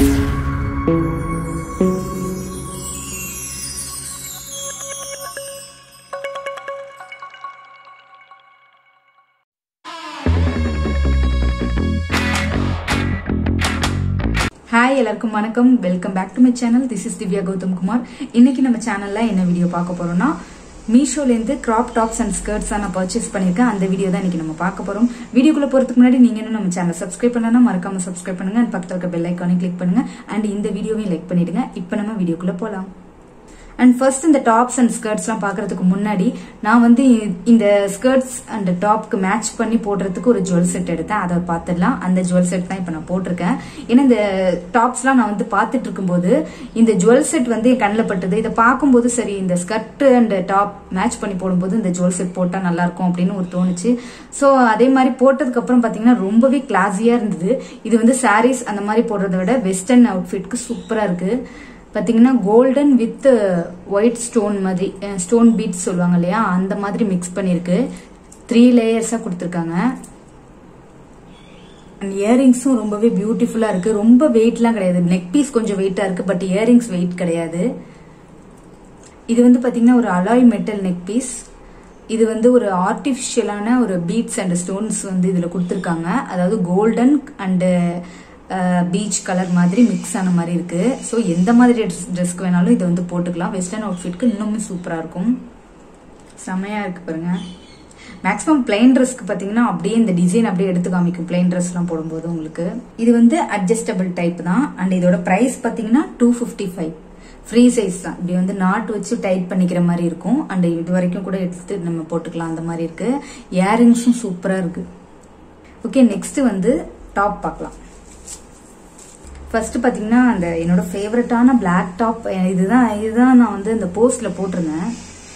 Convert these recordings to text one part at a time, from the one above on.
Hi எல்லாருக்கும் வணக்கம். Welcome back to my channel. This is Divya Gautam Kumar. இன்னைக்கு நம்ம சேனல்ல என்ன வீடியோ பார்க்க போறோம்னா, மீஷோலேருந்து கிராப் டாப்ஸ் அண்ட் ஸ்கர்ட்ஸ் நான் பர்ச்சேஸ் பண்ணிருக்கேன். அந்த வீடியோ தான் இன்னைக்கு நம்ம பார்க்க போறோம். வீடியோக்குள்ள போறதுக்கு முன்னாடி நீங்க இன்னும் நம்ம சேனல் சப்ஸ்கிரைப் பண்ணலன்னா மறக்காம சப்ஸ்கிரைப் பண்ணுங்க. அண்ட் பக்கத்துல இருக்க பெல் ஐக்கானை கிளிக் பண்ணுங்க. அண்ட் இந்த வீடியோவையும் லைக் பண்ணிடுங்க. இப்போ நம்ம வீடியோக்குள்ள போலாம். அண்ட் ஃபர்ஸ்ட் இந்த டாப்ஸ் அண்ட் ஸ்கர்ட்ஸ்லாம் பாக்குறதுக்கு முன்னாடி நான் வந்து இந்த ஸ்கர்ட்ஸ் அண்ட் டாப்க்கு மேட்ச் பண்ணி போடுறதுக்கு ஒரு ஜுவல் செட் எடுத்தேன். அதை பார்த்துடலாம். அந்த ஜுவல் செட் தான் இப்போ நான் போட்டிருக்கேன். ஏன்னா இந்த டாப்ஸ்லாம் நான் வந்து பார்த்துட்டு இருக்கும்போது இந்த ஜுவல் செட் வந்து என் கண்ணில் பட்டது. இதை பார்க்கும்போது சரி இந்த ஸ்கர்ட் அண்ட் டாப் மேட்ச் பண்ணி போடும்போது இந்த ஜுவல் செட் போட்டால் நல்லா இருக்கும் அப்படின்னு ஒரு தோணுச்சு. ஸோ அதே மாதிரி போட்டதுக்கு அப்புறம் பார்த்தீங்கன்னா ரொம்பவே கிளாஸியா இருந்தது. இது வந்து சாரீஸ் அந்த மாதிரி போடுறத விட வெஸ்டர்ன் அவுட்ஃபிட்க்கு சூப்பரா இருக்கு. பாத்தீங்கன்னா கோல்டன் வித் ஒயிட் ஸ்டோன் மாதிரி ஸ்டோன் பீட்ஸ் சொல்லுவாங்க இல்லையா, அந்த மாதிரி மிக்ஸ் பண்ணிருக்கு. 3 லேயர்ஸா கொடுத்துருக்காங்க. அண்ட் இயரிங்ஸும் ரொம்பவே பியூட்டிஃபுல்லா இருக்கு. ரொம்ப வெயிட்லாம் கிடையாது. நெக் பீஸ் கொஞ்சம் வெயிட்டா இருக்கு, பட் இயரிங்ஸ் வெயிட் கிடையாது. இது வந்து பாத்தீங்கன்னா ஒரு அலாய் மெட்டல் நெக் பீஸ். இது வந்து ஒரு ஆர்டிபிஷியலான ஒரு பீட்ஸ் அண்ட் ஸ்டோன்ஸ் வந்து இதுல கொடுத்துருக்காங்க. அதாவது கோல்டன் அண்ட் பீச் கலர் மாதிரி மிக்ஸ் ஆன மாதிரி இருக்கு. ஸோ எந்த மாதிரி ட்ரெஸ்க்கு வேணாலும் இதை வந்து போட்டுக்கலாம். வெஸ்டர்ன் அவுட்ஃபிட்க்கு இன்னுமே சூப்பரா இருக்கும். செமையா இருக்கு பாருங்க. மேக்ஸிமம் பிளைன் ட்ரெஸ்க்கு பாத்தீங்கன்னா அப்படியே இந்த டிசைன் அப்படியே எடுத்து காமிக்கும் பிளைன் ட்ரெஸ் எல்லாம் போடும்போது உங்களுக்கு. இது வந்து அட்ஜஸ்டபிள் டைப் தான். அண்ட் இதோட பிரைஸ் பாத்தீங்கன்னா 255. ஃப்ரீ சைஸ் தான். இப்படி வந்து நாட் வச்சு டைட் பண்ணிக்கிற மாதிரி இருக்கும். அண்ட் இது வரைக்கும் கூட எடுத்து நம்ம போட்டுக்கலாம். அந்த மாதிரி இருக்கு. இயரிங்ஸும் சூப்பரா இருக்கு. ஓகே, நெக்ஸ்ட் வந்து டாப் பார்க்கலாம். ஃபர்ஸ்ட் பாத்தீங்கன்னா அந்த என்னோட ஃபேவரட்டான பிளாக் டாப் இதுதான் நான் வந்து இந்த போஸ்ட்ல போட்டிருந்தேன்.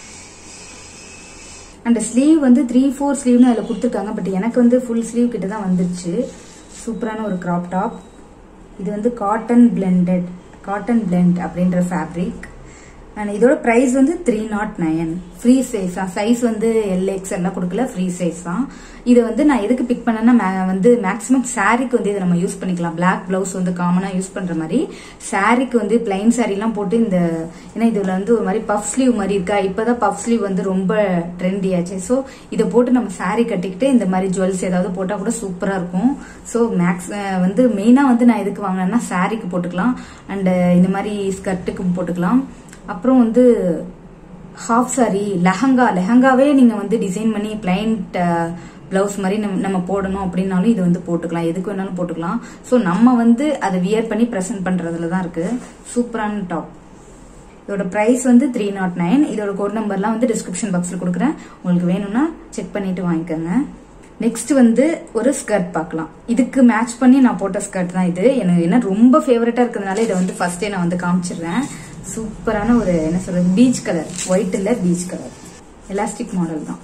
அண்ட் ஸ்லீவ் வந்து 3/4 ஸ்லீவ்னு அதில் கொடுத்துருக்காங்க. பட் எனக்கு வந்து ஃபுல் ஸ்லீவ் கிட்ட தான் வந்துருச்சு. சூப்பரான ஒரு கிராப் டாப். இது வந்து காட்டன் பிளெண்ட் அப்படின்ற ஃபேப்ரிக். அண்ட் இதோட பிரைஸ் வந்து 309. ஃப்ரீ சைஸ் தான். சைஸ் வந்து LX எல்லாம் கொடுக்கல, ஃப்ரீ சைஸ் தான். இதை வந்து நான் எதுக்கு பிக் பண்ணேன்னா வந்து மேக்ஸிமம் சாரிக்கு வந்து இதை நம்ம யூஸ் பண்ணிக்கலாம். பிளாக் பிளவுஸ் வந்து காமனா யூஸ் பண்ற மாதிரி சாரிக்கு வந்து பிளைன் சாரி எல்லாம் போட்டு இந்த ஏன்னா இதுல வந்து ஒரு மாதிரி பஃப் ஸ்லீவ் மாதிரி இருக்கா. இப்பதான் பஃப் ஸ்லீவ் வந்து ரொம்ப ட்ரெண்டி ஆச்சு. ஸோ இதை போட்டு நம்ம சாரி கட்டிக்கிட்டு இந்த மாதிரி ஜுவல்ஸ் ஏதாவது போட்டா கூட சூப்பரா இருக்கும். ஸோ வந்து மெயினா வந்து நான் எதுக்கு வாங்கினேன்னா சாரிக்கு போட்டுக்கலாம். அண்ட் இந்த மாதிரி ஸ்கர்ட்டுக்கு போட்டுக்கலாம். அப்புறம் வந்து ஹாஃப் சாரி லெஹங்காவே நீங்க வந்து டிசைன் பண்ணி பிளைன் பிளவுஸ் மாதிரி நம்ம போடணும் அப்படின்னாலும் இது வந்து போட்டுக்கலாம். எதுக்கு வேணாலும் போட்டுக்கலாம். ஸோ நம்ம வந்து அதை வியர் பண்ணி ப்ரெசென்ட் பண்றதுல தான் இருக்கு. சூப்பரான டாப். இதோட பிரைஸ் வந்து 309. இதோட கோட் நம்பர்லாம் வந்து டிஸ்கிரிப்ஷன் பாக்ஸ்ல கொடுக்குறேன். உங்களுக்கு வேணும்னா செக் பண்ணிட்டு வாங்கிக்கோங்க. நெக்ஸ்ட் வந்து ஒரு ஸ்கர்ட் பார்க்கலாம். இதுக்கு மேட்ச் பண்ணி நான் போட்ட ஸ்கர்ட் தான் இது. எனக்கு என்ன ரொம்ப ஃபேவரட்டா இருக்கிறதுனால இதை வந்து ஃபர்ஸ்டே நான் வந்து காமிச்சிடுறேன். சூப்பரான ஒரு என்ன சொல்றது பீச் கலர், ஒயிட் இல்ல பீச் கலர் எலாஸ்டிக் மாடல் தான்.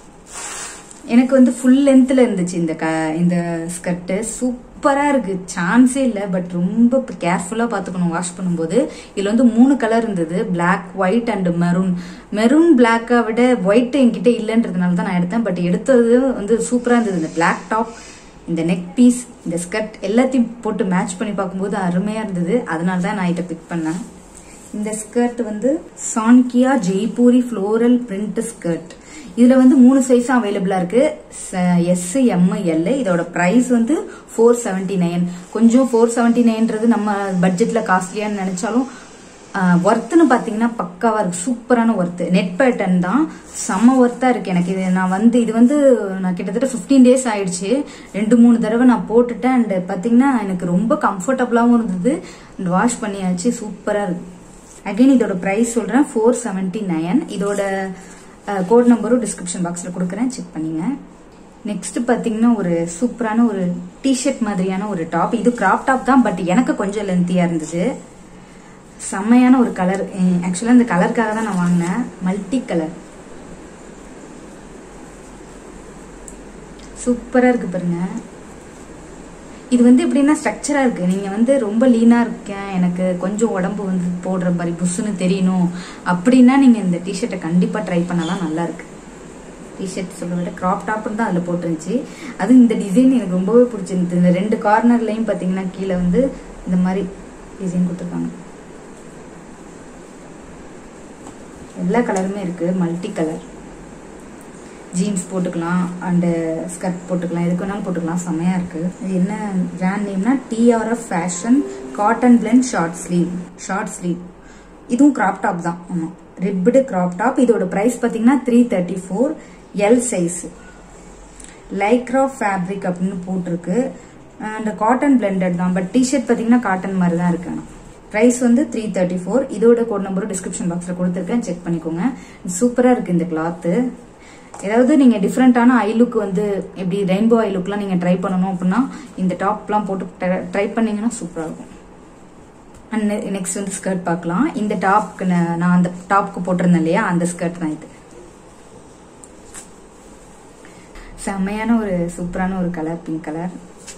எனக்கு வந்து ஃபுல் லென்த்ல இருந்துச்சு இந்த ஸ்கர்ட். சூப்பரா இருக்கு, சான்ஸே இல்ல. பட் ரொம்ப கேர்ஃபுல்லா பாத்துக்கணும் வாஷ் பண்ணும்போது. இதுல வந்து 3 கலர் இருந்தது, பிளாக், ஒயிட் அண்ட் மெரூன் பிளாக்கை விட ஒயிட் என்கிட்ட இல்லைன்றதுனால தான் நான் எடுத்தேன். பட் எடுத்தது வந்து சூப்பரா இருந்தது. இந்த பிளாக் டாப், இந்த நெக் பீஸ், இந்த ஸ்கர்ட் எல்லாத்தையும் போட்டு மேட்ச் பண்ணி பார்க்கும்போது அருமையா இருந்தது. அதனால தான் நான் இதை பிக் பண்ணேன். இந்த ஸ்கர்ட் வந்து சான்கியா ஜெய்ப்பூரி ஃப்ளோரல் பிரிண்ட் ஸ்கர்ட். இதுல வந்து 3 சைஸ் அவைலபிளா இருக்கு, S, M, L. இதோட பிரைஸ் வந்து 479. கொஞ்சம் 479ன்றது நம்ம பட்ஜெட்ல காஸ்ட்லியான்னு நினைச்சாலும் ஒர்த்துன்னு பாத்தீங்கன்னா பக்காவா இருக்கு. சூப்பரான ஒர்த்து. நெட் பேட்டர்ன் தான், செம்ம ஒர்த்தா இருக்கு. எனக்கு இது வந்து நான் கிட்டத்தட்ட 15 டேஸ் ஆயிடுச்சு. 2-3 தடவை நான் போட்டுட்டேன். அண்ட் பாத்தீங்கன்னா எனக்கு ரொம்ப கம்ஃபர்டபுளாவும் இருந்தது. அண்ட் வாஷ் பண்ணியாச்சு. சூப்பரா இருக்கு. அகைன் இதோட பிரைஸ் சொல்றேன், 479. இதோட கோட் நம்பரும் டிஸ்கிரிப்ஷன் பாக்ஸ்ல கொடுக்குறேன், செக் பண்ணீங்க. நெக்ஸ்ட் பாத்தீங்கன்னா ஒரு சூப்பரான ஒரு டிஷர்ட் மாதிரியான ஒரு டாப். இது கிராப் டாப் தான், பட் எனக்கு கொஞ்சம் லென்த்தியா இருந்தது. செம்மையான ஒரு கலர். ஆக்சுவலா இந்த கலருக்காக தான் நான் வாங்கினேன். மல்டி கலர் சூப்பரா இருக்கு பாருங்க. இது வந்து எப்படின்னா ஸ்ட்ரக்சரா இருக்கு. நீங்க வந்து ரொம்ப லீனா இருக்கேன், எனக்கு கொஞ்சம் உடம்பு வந்து போடுற மாதிரி புஷ்ஷுன்னு தெரியணும் அப்படின்னா நீங்க இந்த டிஷர்ட்டை கண்டிப்பா ட்ரை பண்ணலாம். நல்லா இருக்கு. டிஷர்ட் சொல்ல விட கிராப் டாப்னு தான் அதுல போட்டுருந்துச்சு. அது இந்த டிசைன் எனக்கு ரொம்பவே பிடிச்சிருந்தது. இந்த 2 கார்னர்லயும் பாத்தீங்கன்னா கீழே வந்து இந்த மாதிரி டிசைன் கொடுத்துருக்காங்க. எல்லா கலருமே இருக்கு, மல்டி கலர். ஜீன்ஸ் போட்டுக்கலாம் அண்டு ஸ்கர்ட் போட்டுக்கலாம், எதுக்கு வேணாலும் போட்டுக்கலாம், செமையா இருக்கு. இது என்ன பிராண்ட் நேம்னா TRF fashion cotton blend short sleeve. இதுவும் கிராப் டாப் தான். ஆமா, ரிப்டு கிராப் டாப். இதோட பிரைஸ் பாத்தீங்கன்னா 334, எல் சைஸ். லைக்ரா ஃபேப்ரிக் அப்படின்னு போட்டிருக்கு. அண்ட் காட்டன் பிளெண்டட் தான், பட் டிஷர்ட் பாத்தீங்கன்னா காட்டன் மாதிரி தான் இருக்கு. பிரைஸ் வந்து 334. இதோட கோட் நம்பரும் டிஸ்கிரிப்ஷன் பாக்ஸ்ல கொடுத்துருக்கேன், செக் பண்ணிக்கோங்க. சூப்பரா இருக்கு இந்த கிளாத்து. ஏதாவது நீங்க டிஃப்ரெண்டான ஐ லுக் வந்து எப்படி ரெயின்போ ஐ லுக்லாம் நீங்க ட்ரை பண்ணணும் அப்படின்னா இந்த டாப்லாம் போட்டு ட்ரை பண்ணீங்கன்னா சூப்பரா இருக்கும். அண்ட் நெக்ஸ்ட் வந்து ஸ்கர்ட் பார்க்கலாம். இந்த டாப்க்கு நான் அந்த டாப்க்கு போட்டிருந்தேன் இல்லையா, அந்த ஸ்கர்ட் தான் இது. செம்மையான ஒரு சூப்பரான ஒரு கலர், பிங்க் கலர்.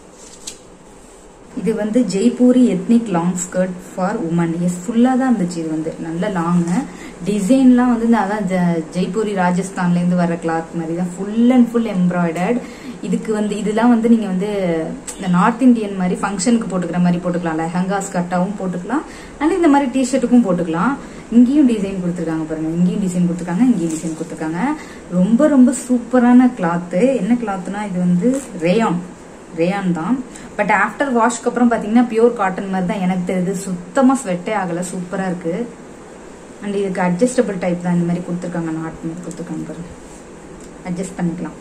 இது வந்து Jaipuri ethnic long skirt for women. Yes, ஃபுல்லா தான் இருந்துச்சு. இது வந்து நல்ல லாங் டிசைன்லாம் வந்து அதான் ஜெய்ப்பூரி ராஜஸ்தான்ல இருந்து வர கிளாத் மாதிரி தான், ஃபுல் அண்ட் ஃபுல் எம்ப்ராய்டர்ட். இதுக்கு வந்து இதெல்லாம் வந்து நீங்க வந்து இந்த நார்த் இந்தியன் மாதிரி ஃபங்க்ஷனுக்கு போட்டுக்கிற மாதிரி போட்டுக்கலாம், லெஹங்கா ஸ்கர்ட்டாவும் போட்டுக்கலாம், அண்ட் இந்த மாதிரி டிஷர்ட்டுக்கும் போட்டுக்கலாம். இங்கேயும் டிசைன் கொடுத்துருக்காங்க பாருங்க, இங்கேயும் டிசைன் கொடுத்துருக்காங்க, இங்கேயும் டிசைன் கொடுத்துருக்காங்க. ரொம்ப ரொம்ப சூப்பரான கிளாத்து. என்ன கிளாத்னா இது வந்து ரேயான் தான், பட் ஆஃப்டர் வாஷ்க்கு அப்புறம் பாத்தீங்கன்னா பியூர் காட்டன் மாதிரி தான் எனக்கு தெரியுது. சுத்தமா ஸ்வெட்டே ஆகல, சூப்பரா இருக்கு. அண்ட் இதுக்கு அட்ஜஸ்டபிள் டைப் தான், இந்த மாதிரி கொடுத்துருக்காங்க, நாட் மாதிரி கொடுத்துருக்காங்க பாருங்க, அட்ஜஸ்ட் பண்ணிக்கலாம்.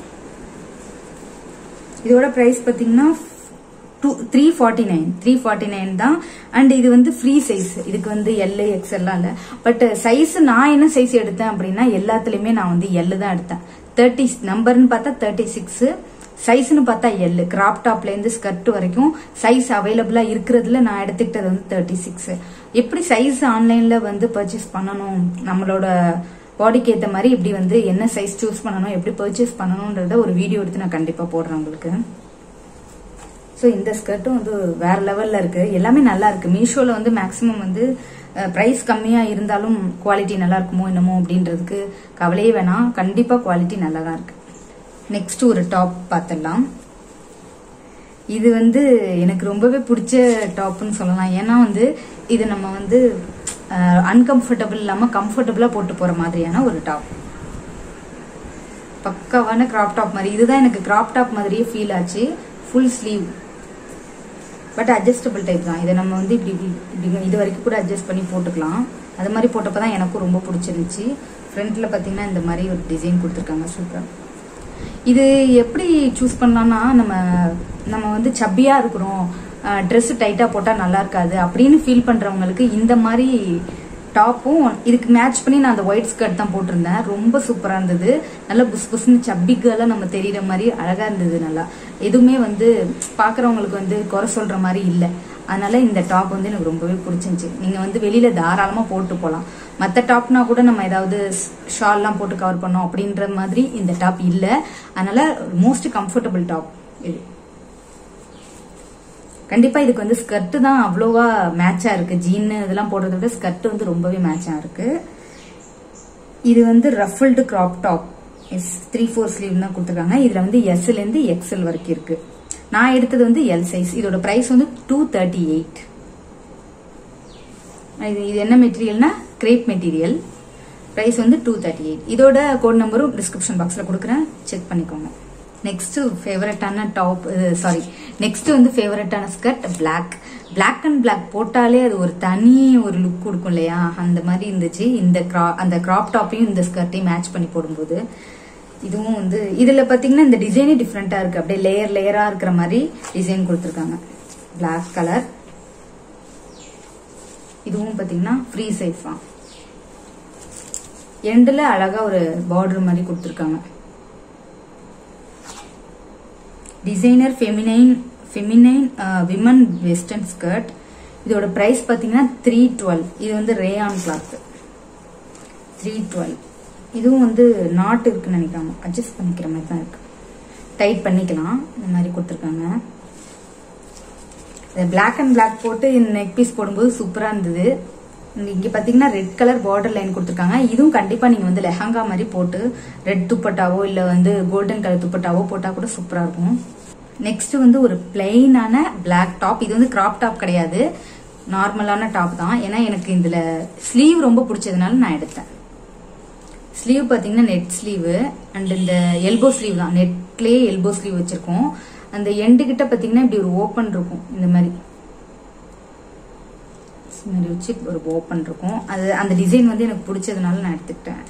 இதோட பிரைஸ் பாத்தீங்கன்னா 349 தான். அண்ட் இது வந்து ஃப்ரீ சைஸ். இதுக்கு வந்து எல் எக்ஸ்எல் எல்லாம் இல்ல, பட் சைஸ் நான் என்ன சைஸ் எடுத்தேன் அப்படின்னா எல்லாத்துலயுமே நான் வந்து எல் தான் எடுத்தேன். 30 நம்பர்னு பார்த்தா 36, சைஸ்னு பார்த்தா எல். கிராப் டாப்ல இருந்து ஸ்கர்ட் வரைக்கும் சைஸ் அவைலபிளா இருக்கிறதுல நான் எடுத்துக்கிட்டது வந்து 36. எப்படி சைஸ் ஆன்லைன்ல வந்து பர்ச்சேஸ் பண்ணணும், நம்மளோட பாடிக்கு ஏற்ற மாதிரி இப்படி வந்து என்ன சைஸ் சூஸ் பண்ணணும், எப்படி பர்ச்சேஸ் பண்ணணும்ன்றத ஒரு வீடியோ எடுத்து நான் கண்டிப்பா போடுறேன் உங்களுக்கு. ஸோ இந்த ஸ்கர்ட்டும் வந்து வேற லெவல்ல இருக்கு, எல்லாமே நல்லா இருக்கு. மீஷோல வந்து மேக்சிமம் வந்து பிரைஸ் கம்மியா இருந்தாலும் குவாலிட்டி நல்லா இருக்குமோ என்னமோ அப்படின்றதுக்கு கவலையே வேணாம், கண்டிப்பா குவாலிட்டி நல்லா தான் இருக்கு. நெக்ஸ்ட் ஒரு டாப் பார்த்துடலாம். இது வந்து எனக்கு ரொம்பவே பிடிச்ச டாப்னு சொல்லலாம். ஏன்னா வந்து இது நம்ம வந்து அன்கம்ஃபர்டபுள் இல்லாம கம்ஃபர்டபுளா போட்டு போற மாதிரியான ஒரு டாப். பக்காவான கிராப் டாப் மாதிரி. இதுதான் எனக்கு கிராப் டாப் மாதிரியே ஃபீல் ஆச்சு. Full sleeve, but adjustable type தான். இதை நம்ம வந்து இப்படி இது வரைக்கும் கூட அட்ஜஸ்ட் பண்ணி போட்டுக்கலாம். அது மாதிரி போட்டப்பதான் எனக்கும் ரொம்ப பிடிச்சிருந்துச்சு. ஃப்ரண்ட்ல பாத்தீங்கன்னா இந்த மாதிரி ஒரு டிசைன் கொடுத்துருக்காங்க, சூப்பரா. இது எப்படி சூஸ் பண்ணலாம்னா, நம்ம வந்து சப்பியா இருக்கிறோம், ட்ரெஸ் டைட்டா போட்டா நல்லா இருக்காது அப்படின்னு ஃபீல் பண்றவங்களுக்கு இந்த மாதிரி டாப்பும் இதுக்கு மேட்ச் பண்ணி நான் அந்த ஒயிட் ஸ்கர்ட் தான் போட்டிருந்தேன். ரொம்ப சூப்பரா இருந்தது. நல்லா புஸ் புஸ்ன்னு சப்பிக்கெல்லாம் நம்ம தெரியற மாதிரி அழகா இருந்தது. நல்லா எதுவுமே வந்து பாக்குறவங்களுக்கு வந்து குறை சொல்ற மாதிரி இல்லை. அதனால இந்த டாப் வந்து எனக்கு ரொம்பவே பிடிச்சிருந்துச்சு. நீங்க வந்து வெளியில தாராளமா போட்டு போகலாம். மற்ற டாப்னா கூட நம்ம ஏதாவது ஷால்லாம் போட்டு கவர் பண்ணோம் அப்படின்ற மாதிரி இந்த டாப் இல்ல. அதனால மோஸ்ட் கம்ஃபர்டபுள் டாப் இது. கண்டிப்பா இதுக்கு வந்து ஸ்கர்ட் தான் அவ்வளோவா மேட்சா இருக்கு. ஜீன் இதெல்லாம் போடுறத விட ஸ்கர்ட் வந்து ரொம்பவே மேட்சா இருக்கு. இது வந்து ரஃபிள்டு கிராப் டாப், 3/4 ஸ்லீவ் தான் கொடுத்துருக்காங்க. இதுல வந்து எஸ்ல இருந்து எக்ஸ்எல் வரைக்கும் இருக்கு. நான் எடுத்தது வந்து எல் சைஸ். இதோட பிரைஸ் வந்து 238. இது என்ன மெட்டீரியல்னா கிரேப் மெட்டீரியல். பிரைஸ் வந்து 238. இதோட கோட் நம்பரும் டிஸ்கிரிப்ஷன் பாக்ஸ்ல கொடுக்குறேன், செக் பண்ணிக்கோங்க. நெக்ஸ்ட் ஃபேவரட்டான டாப், சாரி நெக்ஸ்ட் வந்து ஃபேவரட்டான ஸ்கர்ட் பிளாக் அண்ட் பிளாக் போட்டாலே அது ஒரு தனி ஒரு லுக் கொடுக்கும் இல்லையா, அந்த மாதிரி இருந்துச்சு. அந்த கிராப் டாப்பையும் இந்த ஸ்கர்ட்டையும் மேட்ச் பண்ணி போடும்போது இதுவும் வந்து இதுல பாத்தீங்கன்னா இந்த டிசைனே டிஃப்ரெண்டா இருக்கு. அப்படியே லேயரா இருக்கிற மாதிரி டிசைன் கொடுத்துருக்காங்க. Black colour. இதுவும் பாத்தீங்கன்னா ஃப்ரீ சைஸ் தான். எண்ட்ல அழகா ஒரு பார்டர் மாதிரி கொடுத்துருக்காங்க. Designer feminine women western skirt. இதோட பிரைஸ் பாத்தீங்கன்னா 312. இது வந்து ரேயான் கிளாத். 312. இதுவும் வந்து நாட் இருக்குன்னு நினைக்காம அட்ஜஸ்ட் பண்ணிக்கிற மாதிரி தான் இருக்கு. டைட் பண்ணிக்கலாம். இந்த மாதிரி கொடுத்துருக்காங்க. பிளாக் அண்ட் பிளாக் போட்டு நெக் பீஸ் போடும்போது சூப்பரா இருந்தது. இங்க பாத்தீங்கன்னா ரெட் கலர் பார்டர் லைன் கொடுத்துருக்காங்க. இதுவும் கண்டிப்பா நீங்க வந்து லெஹங்கா மாதிரி போட்டு ரெட் துப்பட்டாவோ இல்ல வந்து கோல்டன் கலர் துப்பட்டாவோ போட்டா கூட சூப்பரா இருக்கும். நெக்ஸ்ட் வந்து ஒரு பிளெயினான பிளாக் டாப். இது வந்து கிராப் டாப் கிடையாது, நார்மலான டாப் தான். ஏன்னா எனக்கு இதுல ஸ்லீவ் ரொம்ப பிடிச்சதுனால நான் எடுத்தேன். ஸ்லீவ் பாத்தீங்கன்னா நெட் ஸ்லீவ் அண்ட் இந்த எல்போ ஸ்லீவ் தான். நெட்லயே எல்போ ஸ்லீவ் வச்சிருக்கோம். அந்த எண்டு கிட்ட பாத்தீங்கன்னா இப்படி ஒரு ஓப்பன் இருக்கும். இந்த மாதிரி வச்சு ஒரு ஓப்பன் இருக்கும். அது அந்த டிசைன் வந்து எனக்கு பிடிச்சதுனால நான் எடுத்துக்கிட்டேன்.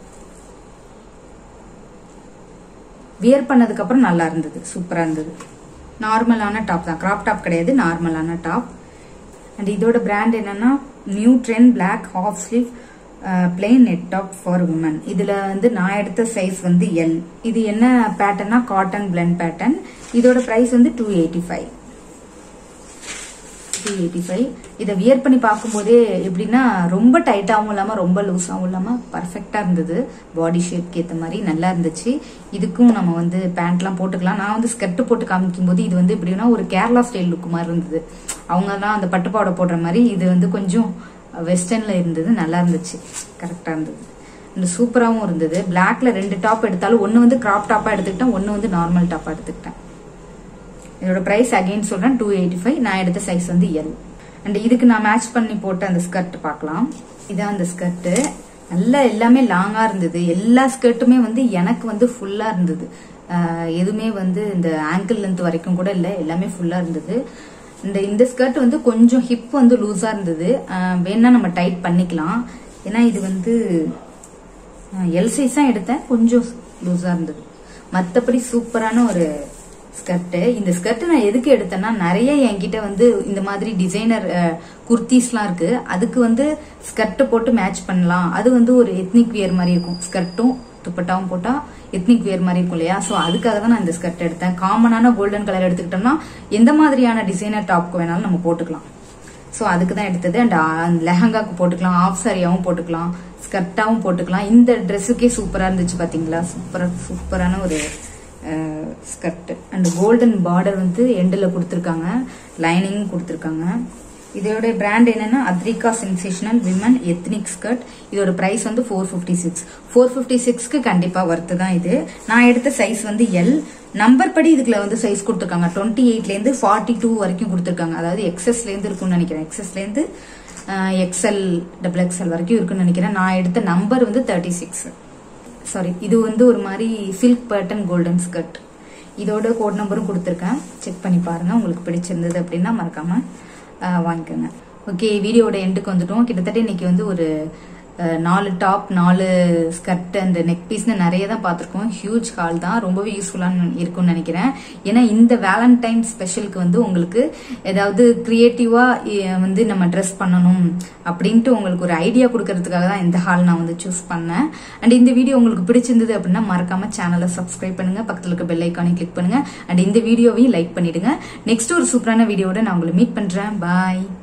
வியர் பண்ணதுக்கு அப்புறம் நல்லா இருந்தது, சூப்பரா இருந்தது. நார்மலான டாப் தான், கிராப் டாப் கிடையாது, நார்மலான டாப். அண்ட் இதோட பிராண்ட் என்னன்னா new trend black half sleeve plain net top for women. இதுல வந்து நான் எடுத்த சைஸ் வந்து எல். இது என்ன பேட்டர்னா காட்டன் பிளெண்ட் பேட்டர்ன். இதோட பிரைஸ் வந்து 285. இதை வியர் பண்ணி பார்க்கும்போதே எப்படின்னா ரொம்ப டைட்டாகவும் இல்லாம ரொம்ப லூஸாகவும் இல்லாம பர்ஃபெக்டா இருந்தது. பாடி ஷேப்க்கு ஏற்ற மாதிரி நல்லா இருந்துச்சு. இதுக்கும் நம்ம வந்து பேண்ட்லாம் போட்டுக்கலாம். நான் வந்து ஸ்கர்ட் போட்டு காமிக்கும் போது இது வந்து எப்படின்னா ஒரு கேரளா ஸ்டைல் லுக் மாதிரி இருந்தது. அவங்க தான் அந்த பட்டுப்பாவடை போடுற மாதிரி, இது வந்து கொஞ்சம் வெஸ்டர்ன்ல இருந்தது. நல்லா இருந்துச்சு, கரெக்டா இருந்தது, சூப்பராகவும் இருந்தது. பிளாக்ல 2 டாப் எடுத்தாலும் ஒன்னு வந்து கிராப் டாப்பா எடுத்துக்கிட்டேன், ஒன்னு வந்து நார்மல் டாப்பா எடுத்துக்கிட்டேன். இதோட பிரைஸ் அகைன் சொல்றேன் 285. நான் எடுத்த சைஸ் வந்து எல். அண்ட் இதுக்கு நான் மேட்ச் பண்ணி போட்ட அந்த ஸ்கர்ட் பார்க்கலாம். இதான் அந்த ஸ்கர்ட். நல்லா எல்லாமே லாங்கா இருந்தது. எல்லா ஸ்கர்ட்டுமே வந்து எனக்கு வந்து ஃபுல்லா இருந்தது. எதுவுமே வந்து இந்த ஆங்கிள் லென்த் வரைக்கும் கூட இல்லை, எல்லாமே ஃபுல்லா இருந்தது. இந்த ஸ்கர்ட் வந்து கொஞ்சம் ஹிப் வந்து லூஸா இருந்தது. வேணா நம்ம டைட் பண்ணிக்கலாம். ஏன்னா இது வந்து எல் சைஸ் தான் எடுத்தேன், கொஞ்சம் லூஸா இருந்தது. மற்றபடி சூப்பரான ஒரு ஸ்கர்ட். இந்த ஸ்கர்ட் நான் எதுக்கு எடுத்தேன்னா, நிறைய என்கிட்ட வந்து இந்த மாதிரி டிசைனர் குர்த்திஸ்லாம் இருக்கு. அதுக்கு வந்து ஸ்கர்ட் போட்டு மேட்ச் பண்ணலாம். அது வந்து ஒரு எத்னிக் வியர் மாதிரி இருக்கும். ஸ்கர்ட்டும் துப்பட்டாவும் போட்டா எத்னிக் வியர் மாதிரி இருக்கும் இல்லையா? சோ அதுக்காக தான் நான் இந்த ஸ்கர்ட் எடுத்தேன். காமனான கோல்டன் கலர் எடுத்துக்கிட்டோம்னா எந்த மாதிரியான டிசைனர் டாப்க்கு வேணாலும் நம்ம போட்டுக்கலாம். சோ அதுக்கு தான் எடுத்தது. அண்ட் லெஹங்காக்கு போட்டுக்கலாம், ஆஃப் சாரியாவும் போட்டுக்கலாம், ஸ்கர்ட்டாவும் போட்டுக்கலாம். இந்த ட்ரெஸ்ஸுக்கே சூப்பரா இருந்துச்சு பாத்தீங்களா? சூப்பரான ஒரு ஸ்கர்ட். அண்ட் கோல்டன் பார்டர் வந்து எண்ட்ல கொடுத்துருக்காங்க, லைனிங் கொடுத்துருக்காங்க. இதோட பிராண்ட் என்னன்னா அத்ரிகா சென்சேஷனல் விமன் எத்னிக் ஸ்கர்ட். இதோட பிரைஸ் வந்து 456. 456க்கு கண்டிப்பா வர்த்து தான் இது. நான் எடுத்த சைஸ் வந்து எல். நம்பர் படி இதுக்குள்ள வந்து சைஸ் கொடுத்துருக்காங்க. 28ல இருந்து 42 வரைக்கும் கொடுத்துருக்காங்க. அதாவது எக்ஸ்எஸ்ல இருந்து இருக்கும்னு நினைக்கிறேன். எக்ஸ்எஸ்ல இருந்து எக்ஸ்எல் டபுள் எக்ஸ்எல் வரைக்கும் இருக்குன்னு நினைக்கிறேன். நான் எடுத்த நம்பர் வந்து 36. சாரி, இது வந்து ஒரு மாதிரி சில்க் பேட்டர்ன் கோல்டன் ஸ்கர்ட். இதோட கோட் நம்பரும் கொடுத்துருக்கேன், செக் பண்ணி பாருங்க. உங்களுக்கு பிடிச்சிருந்தது அப்படின்னா மறக்காம வாங்கிக்கோங்க. ஓகே, வீடியோட எண்டுக்கு வந்துட்டோம். கிட்டத்தட்ட இன்னைக்கு வந்து ஒரு 4 டாப் 4 ஸ்கர்ட் அண்ட் நெக் பீஸ்னு நிறைய தான் பார்த்துருக்கோம். ஹியூஜ் ஹால் தான், ரொம்பவே யூஸ்ஃபுல்லாக இருக்கும்னு நினைக்கிறேன். ஏன்னா இந்த வேலண்டைன் ஸ்பெஷலுக்கு வந்து உங்களுக்கு ஏதாவது கிரியேட்டிவா வந்து நம்ம ட்ரெஸ் பண்ணணும் அப்படின்ட்டு உங்களுக்கு ஒரு ஐடியா கொடுக்கறதுக்காக தான் இந்த ஹால் நான் வந்து சூஸ் பண்ணேன். அண்ட் இந்த வீடியோ உங்களுக்கு பிடிச்சிருந்தது அப்படின்னா மறக்காம சேனலை சப்ஸ்கிரைப் பண்ணுங்க, பக்கத்தில் இருக்க பெல் ஐக்கானை கிளிக் பண்ணுங்க. அண்ட் இந்த வீடியோவையும் லைக் பண்ணிடுங்க. நெக்ஸ்ட் ஒரு சூப்பரான வீடியோட நான் உங்களை மீட் பண்றேன். பாய்.